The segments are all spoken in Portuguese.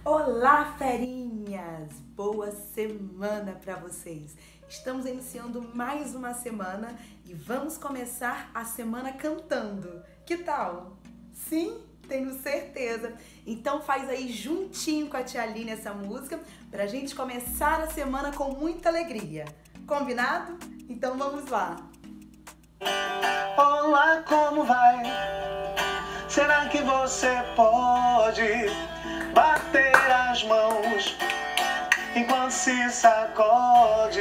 Olá, ferinhas! Boa semana para vocês! Estamos iniciando mais uma semana e vamos começar a semana cantando. Que tal? Sim? Tenho certeza! Então faz aí juntinho com a tia Aline essa música pra gente começar a semana com muita alegria. Combinado? Então vamos lá! Olá, como vai? Será que você pode bater as mãos enquanto se sacode?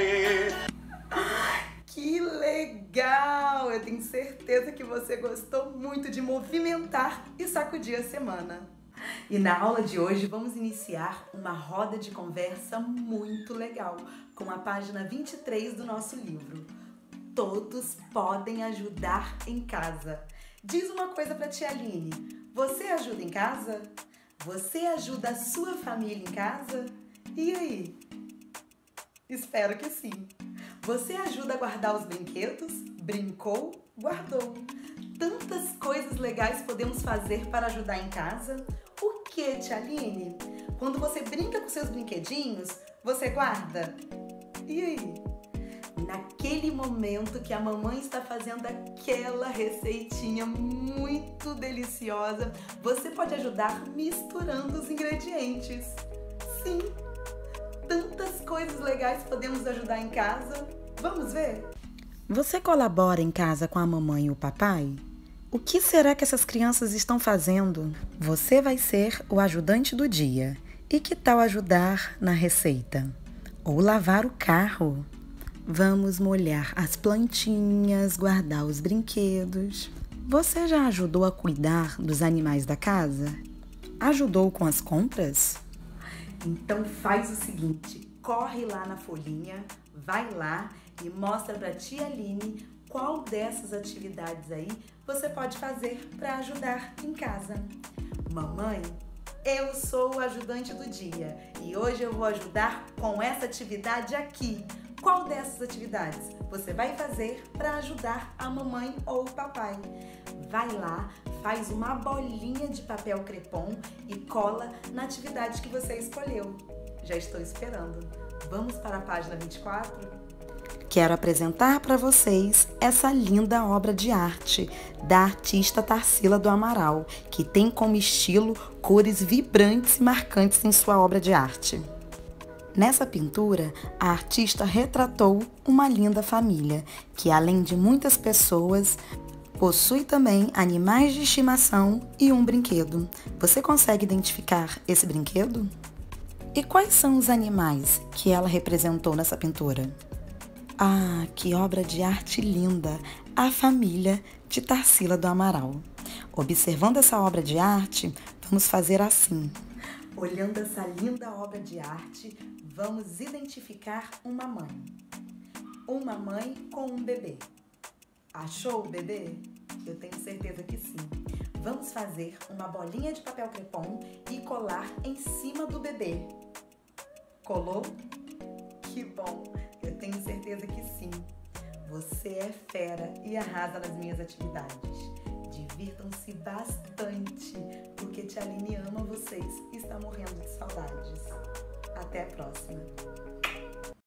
Que legal! Eu tenho certeza que você gostou muito de movimentar e sacudir a semana. E na aula de hoje vamos iniciar uma roda de conversa muito legal com a página 23 do nosso livro. Todos podem ajudar em casa. Diz uma coisa pra tia Aline. Você ajuda em casa? Você ajuda a sua família em casa? E aí? Espero que sim. Você ajuda a guardar os brinquedos? Brincou? Guardou. Tantas coisas legais podemos fazer para ajudar em casa. O que, tia Aline? Quando você brinca com seus brinquedinhos, você guarda? E aí? Naquele momento que a mamãe está fazendo aquela receitinha muito deliciosa, você pode ajudar misturando os ingredientes. Sim, tantas coisas legais podemos ajudar em casa. Vamos ver? Você colabora em casa com a mamãe e o papai? O que será que essas crianças estão fazendo? Você vai ser o ajudante do dia. E que tal ajudar na receita? Ou lavar o carro? Vamos molhar as plantinhas, guardar os brinquedos. Você já ajudou a cuidar dos animais da casa? Ajudou com as compras? Então faz o seguinte, corre lá na folhinha, vai lá e mostra pra tia Aline qual dessas atividades aí você pode fazer para ajudar em casa. Mamãe, eu sou o ajudante do dia e hoje eu vou ajudar com essa atividade aqui. Qual dessas atividades você vai fazer para ajudar a mamãe ou o papai? Vai lá, faz uma bolinha de papel crepom e cola na atividade que você escolheu. Já estou esperando. Vamos para a página 24? Quero apresentar para vocês essa linda obra de arte da artista Tarsila do Amaral, que tem como estilo cores vibrantes e marcantes em sua obra de arte. Nessa pintura, a artista retratou uma linda família, que além de muitas pessoas, possui também animais de estimação e um brinquedo. Você consegue identificar esse brinquedo? E quais são os animais que ela representou nessa pintura? Ah, que obra de arte linda! A família de Tarsila do Amaral. Observando essa obra de arte, vamos fazer assim. Olhando essa linda obra de arte, vamos identificar uma mãe. Uma mãe com um bebê. Achou o bebê? Eu tenho certeza que sim. Vamos fazer uma bolinha de papel crepom e colar em cima do bebê. Colou? Que bom! Eu tenho certeza que sim. Você é fera e arrasa nas minhas atividades. Divirtam-se bastante, porque tia Aline ama vocês e está morrendo de saudades. Até a próxima!